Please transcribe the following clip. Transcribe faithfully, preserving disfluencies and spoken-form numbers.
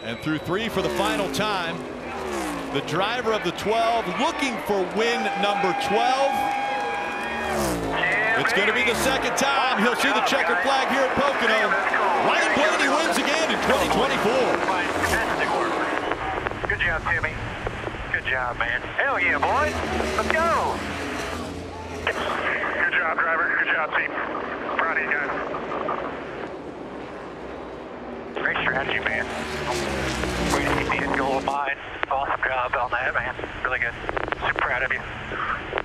And through three for the final time. The driver of the twelve looking for win number twelve. It's going to be the second time he'll see the checkered flag here at Pocono. Ryan Blaney wins again in twenty twenty-four. Fantastic work. Good job, Timmy. Good job, man. Hell yeah, boys. Let's go. Good job, driver. Good job, team. Proud of you guys. Great strategy, man. Way to keep me in goal of mine. Awesome job on that, man. Really good. Super proud of you.